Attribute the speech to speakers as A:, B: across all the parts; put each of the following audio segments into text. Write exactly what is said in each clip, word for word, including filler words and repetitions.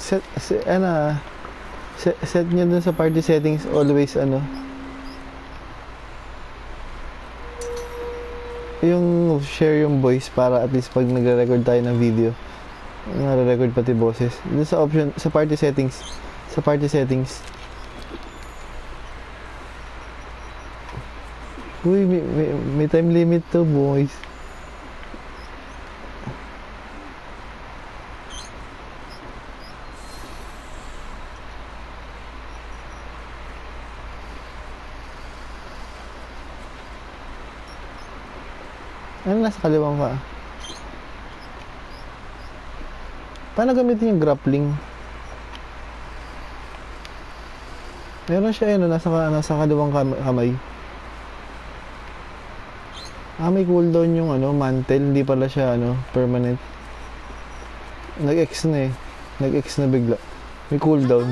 A: set, set ano, set, set nyo dun sa party settings always ano, yung share yung voice para at least pag nagre-record tayo ng video, nagre-record pati boses. Dun sa option, sa party settings, sa party settings. Uy, may, may, may time limit to, boys. Ano nasa kaliwang ka? Paano gamitin yung grappling? Meron siya yun, nasa, nasa kaliwang kamay. Ah, may cooldown yung ano, mantle. Hindi pala siya ano, permanent. Nag-X na eh. Nag-X na bigla. May cooldown.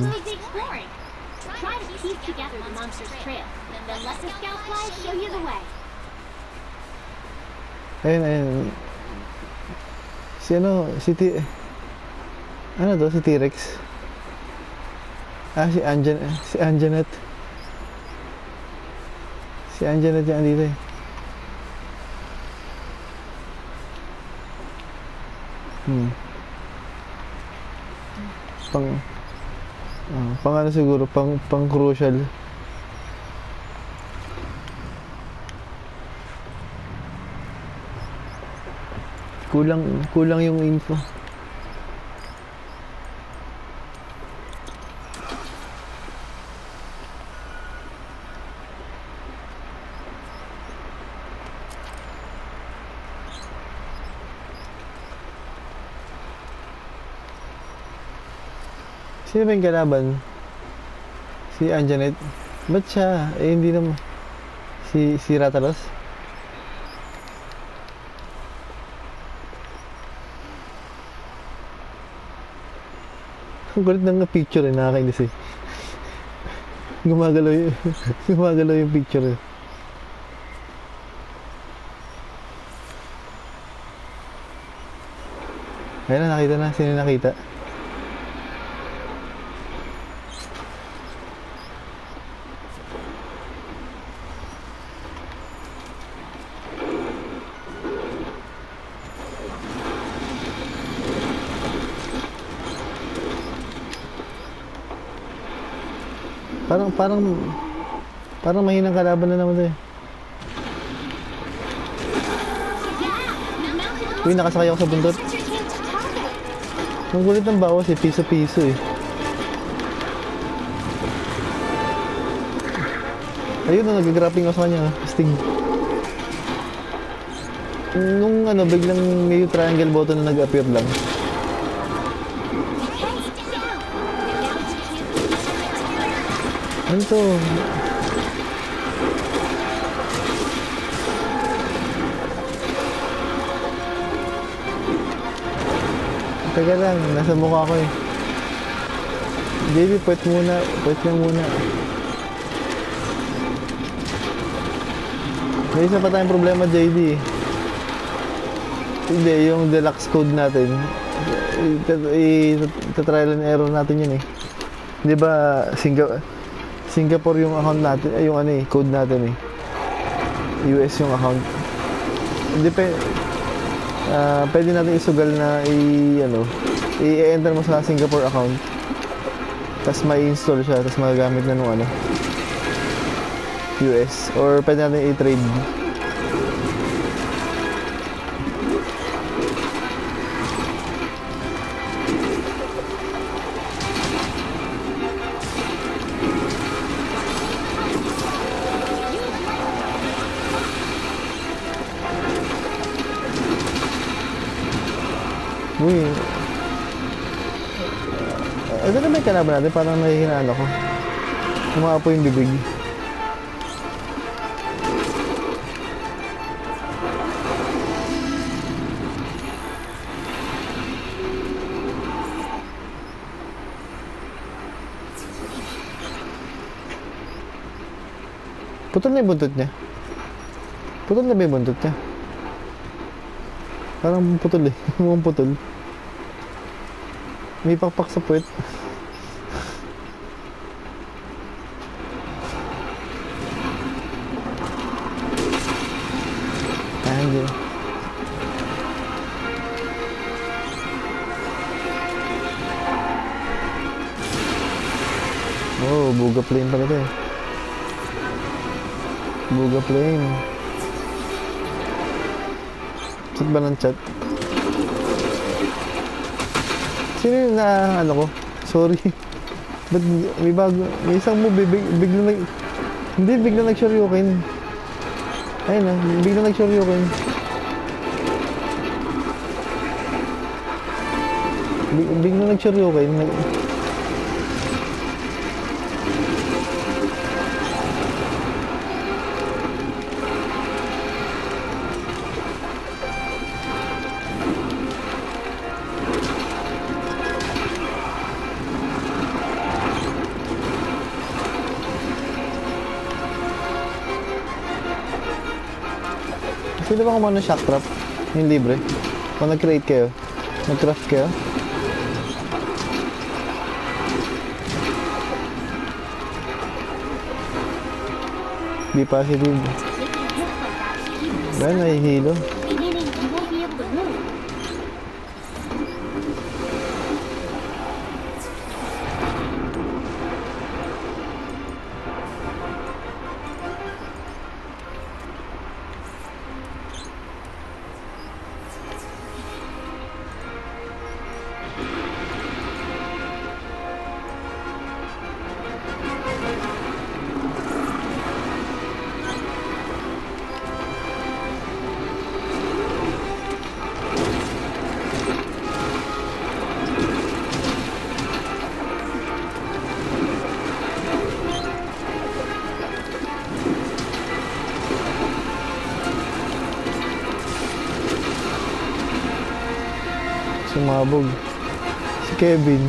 A: Ayun, ayun. Si ano, si T... Ano to? Si T-Rex? Ah, si Anjan... Si Anjanet. Si Anjanet yan dito eh. Hmm. Pang... Uh, pang ano siguro? Pang, pang crucial. Kulang, kulang yung info. Sino ba yung kalaban? Si Anjanet? Ba't siya? Eh, hindi naman. Si, si Ratalos? Ang kulit ng picture eh, nakakainis eh. Gumagalaw yung, gumagalaw yung picture eh. Ayun na, nakita na. Sino nakita? Parang, parang, parang mahinang kalaban na naman ito eh. Uy, nakasakay ako sa bundot. Ang gulit ng bawas eh, piso-piso eh. Ayun na, nag-grappling ako sa kanya, Sting. Nung ano, biglang may triangle button na nag-appear lang. Ano to? Teka lang, nasa mukha ko eh. J D, pwet muna. Pwet na muna. May isa pa tayong problema, J D. Hindi, yung deluxe code natin. I-trial and error natin yun eh. Di ba, Singapore? Singapore yung account natin, ay yung ano eh, code natin eh. U S yung account. Hindi pa, uh, pwede natin isugal na i, ano, i-enter mo sa Singapore account. Tapos may install siya, tapos magagamit na nung ano, U S. Or pwede natin i-trade. Uy, uh, ito na may kalaban natin, parang nahihinaan ako. Umaapo yung bibig. Putol na yung buntot niya. Putol na ba yung buntot niya? Parang putol eh. Mukhang putol. May pakpak sa puwet. Ah, hindi. Oh, buga plane pala ito eh. Buga plane. Chat ba ng chat? Sino yung na ano ko? Sorry. Ba't may bago? May isang mo big, bigla nag... Hindi, bigla nag-shoryuken. Ayun na, bigla nag-shoryuken. Big, bigla nag-shoryuken. Nag... Sino ba kumano shock trap? Yung libre? O nag-create kayo? Nag-craft kayo? Be positive. Ba, nahihilo. Sumabog. Si Kevin.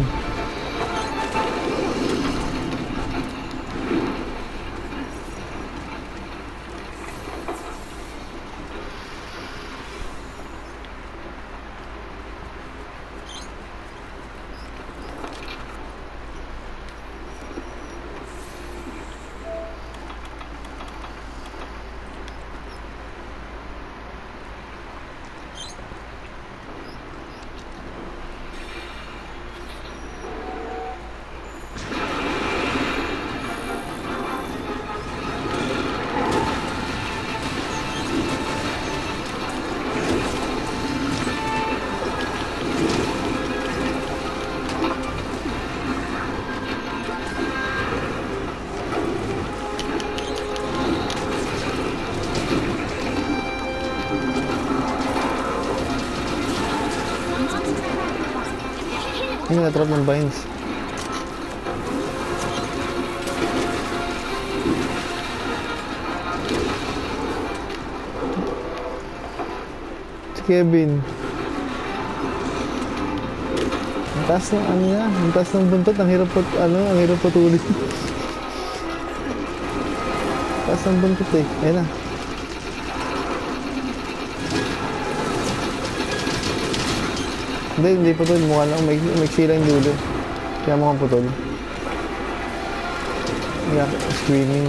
A: Yung na-trap ng vines. Si Kevin. Ang taas ng ano niya, ang taas ng buntot, ang hirap pot, ano, ang hirap putulin. Taas ng buntot eh, ayun na. Hindi, hindi putol. Mukha lang. May, may sila yung dulo. Kaya mukhang putol. Yeah, screaming.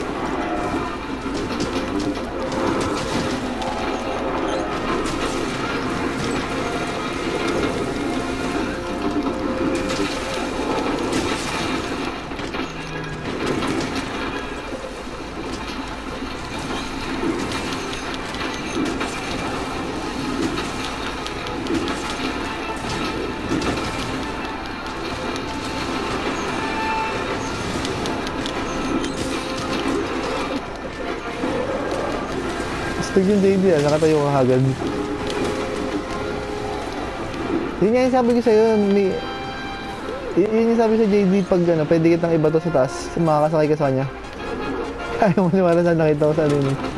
A: Stag yung J D ah, nakatayo ka agad. Yun nga yung sabi ko sa'yo, may... Y yun yung sabi sa J D pag ano, pwede kitang iba to sa taas, makakasakay ka sa kanya. Ayaw mo niwala saan nakita ko sa ano yun.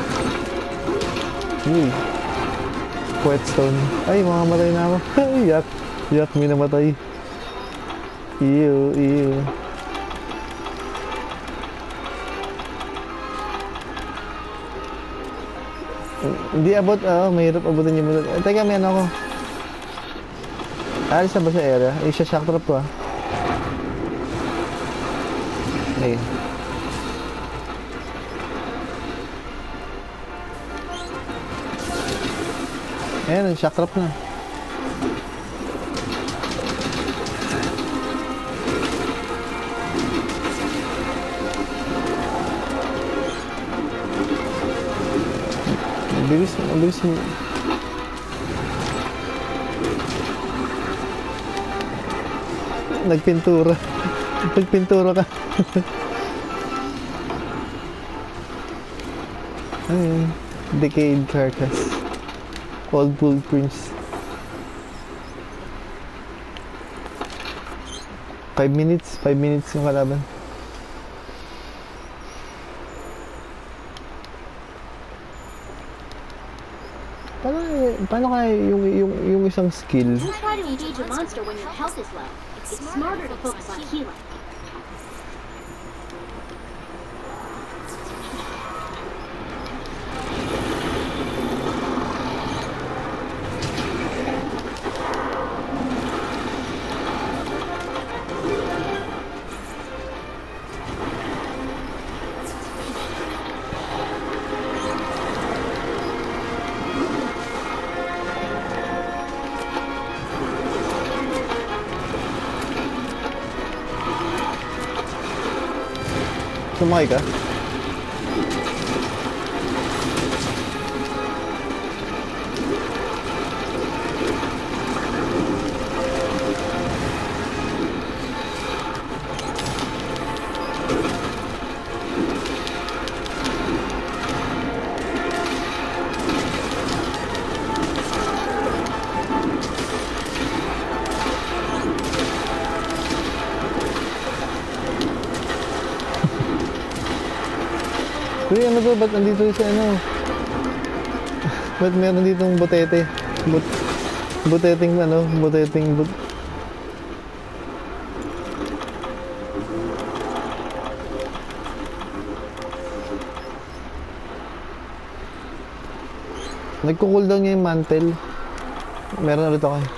A: Uy. Whetstone. Ay, makamatay na ako. Yak. Yak, may namatay. Ew, ew. Hindi abot, ah, oh, mahirap abutin yung mulot. Eh, teka, may ano ako. Alis na ba sa area? Eh, siya shock trap ko ah. Ayun. Ayan, shock trap na. Ang bilis, ang bilis mo. Nagpintura. Nagpintura ka. Ayun. Decayed carcass. Old footprints. Five minutes. Five minutes yung kalaban. Paano, paano kaya yung, yung, yung isang skill?
B: Don't try to engage a monster when your health is low. It's smarter to focus on healing.
A: Sumakay ka? Uy, ano to? Ba't nandito si ano? Ba't meron ditong butete? But, buteteng ano? Buteteng but... Nagko-cooldown niya yung mantle. Meron ulit ako.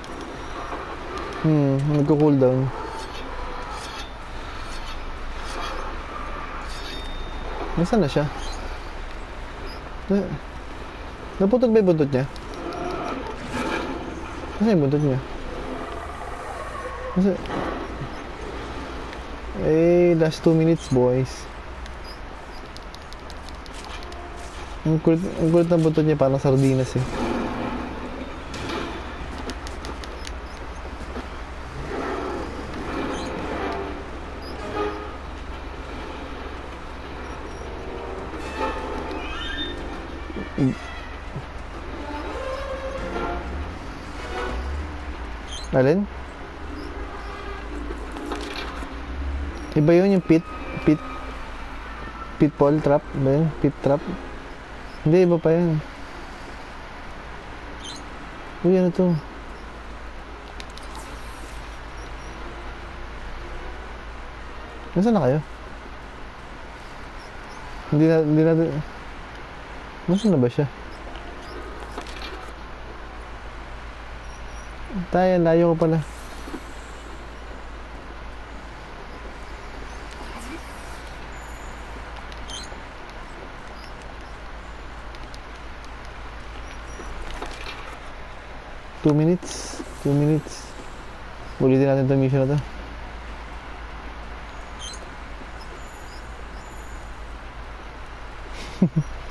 A: Hmm, nagko-cooldown. Nasaan na siya? Na, naputol ba yung buntot niya? Nasaan yung buntot niya? Nasaan? Eh, last two minutes, boys. Ang kulit, ang kulit na buntot niya, parang sardinas eh. Alin? Iba yun yung pit pit pitfall trap ba yun? Pit trap? Hindi, iba pa yun. Uy, ano to? Nasaan na kayo? Hindi na, hindi na, nasaan na ba siya? Tayo, layo ko pala. Two minutes. Two minutes. Ulitin natin itong mission na to.